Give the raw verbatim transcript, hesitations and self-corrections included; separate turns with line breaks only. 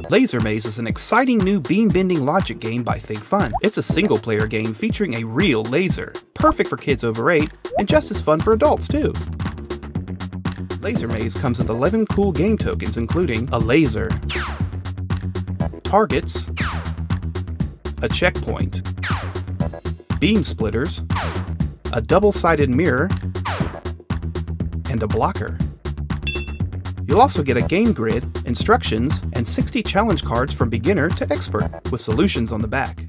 Laser Maze is an exciting new beam-bending logic game by Think Fun. It's a single-player game featuring a real laser, perfect for kids over eight, and just as fun for adults too. Laser Maze comes with eleven cool game tokens including a laser, targets, a checkpoint, beam splitters, a double-sided mirror, and a blocker. You'll also get a game grid, instructions, and sixty challenge cards from beginner to expert, with solutions on the back.